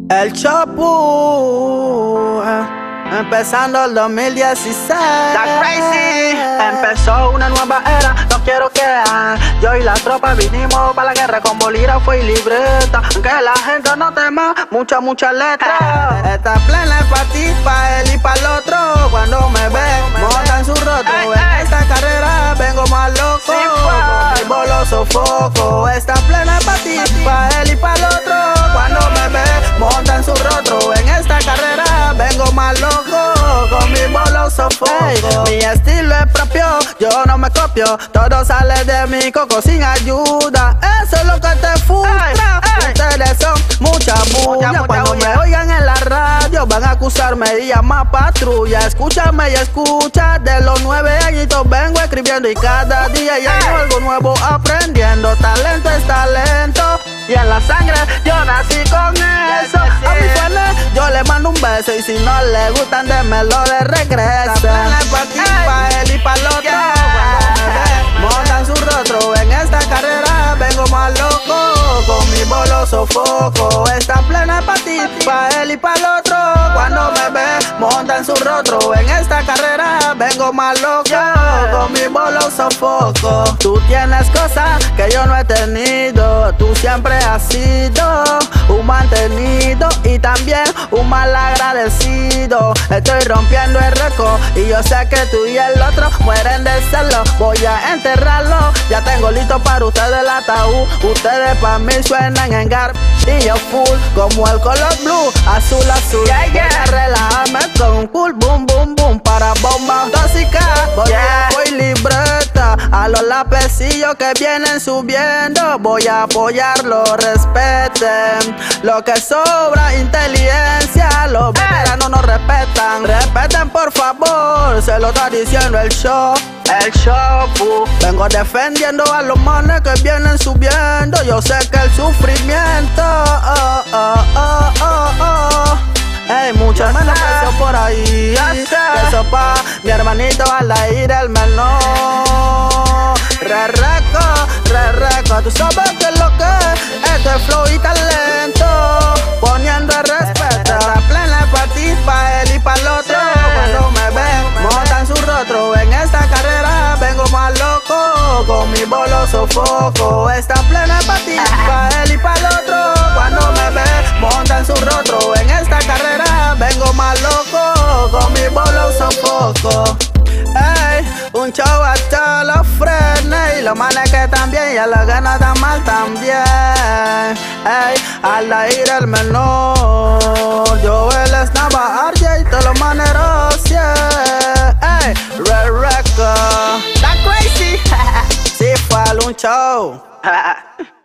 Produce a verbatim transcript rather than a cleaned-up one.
El Chapu, eh, empezando el dos mil dieciséis. That crazy. Empezó una nueva era, no quiero que ah, yo y la tropa vinimos para la guerra con bolígrafo y libreta. Que la gente no tema, mucha, mucha letra. Esta plena es pa' ti, pa' él y pa' el otro. Cuando me ven, montan su rostro. Ey, En ey. esta carrera vengo más loco, Sí, con lo sofoco. Esta plena es pa' ti, pa' él y pa' el otro. Cuando me ven, montan su rostro. En esta carrera vengo más loco, con mi bolo sofoco. Ey, mi estilo es propio, yo no me copio. Todo sale de mi coco sin ayuda. Eso es lo que te frustra. Ey, ey. Ustedes son mucha bulla. mucha Cuando bulla. me oigan en la radio van a acusarme y llamar patrulla. Escúchame y escucha, de los nueve añitos vengo escribiendo y cada día ya hay algo nuevo aprendiendo. Talento es talento y en la sangre yo nací con eso. yes, A mi yes. fan yo le mando un beso y si no le gustan démelo de regreso. Pa' ti, pa' él y pa' el otro. Yeah. Cuando me ven, montan su rostro. En esta carrera vengo más loco, con mi bolo sofoco. Esta plena pa' ti, pa' él y pa' el otro. Cuando me ven, montan su rostro. En esta carrera vengo más loco, Yeah. con mi bolo sofoco. Tú tienes cosas que yo no he tenido. Tú siempre has sido un mantenido y también un mal agradecido. Estoy rompiendo el récord y yo sé que tú y el otro mueren de celo. Voy a enterrarlo, ya tengo listo para ustedes el ataúd. Ustedes pa' mí suenan en gatillo full, como el color blue, azul, azul. Yeah, yeah. Voy a relajarme con un cool boom, boom, boom para bombas tóxicas. Voy Yeah. a voy libreta a los lapecillos que vienen subiendo. Voy a apoyarlo, respeten lo que sobra, inteligencia. Los veteranos no respetan, respeten por favor. Se lo está diciendo el show. El Chapu. Vengo defendiendo a los manes que vienen subiendo. Yo sé que el sufrimiento oh, oh, oh, oh, oh. Ey, muchos Ya menos sé. precio por ahí. Ya sé. Que eso pa' mi hermanito al aire el menor. Re reco, re reco. Tú sabes que es lo que es. Esto es flow y talento, poniendo el respeto. La plena es pa' ti, pa' él y pa' el otro. Cuando me ven, montan su rostro. En esta carrera vengo más loco, con mi bolo sofoco. Esta plena es pa' ti, pa' él y pa' el otro. Cuando me ven, montan su rostro. En esta carrera vengo más loco, con mi bolo sofoco. Ey, un show hasta los frenes y los manes que también y a los que no están mal también. Ey, al aire el menor, yo el Snaba, R J y todos los maneros, yeah. Ey, Red Record, That crazy. sí fue un show.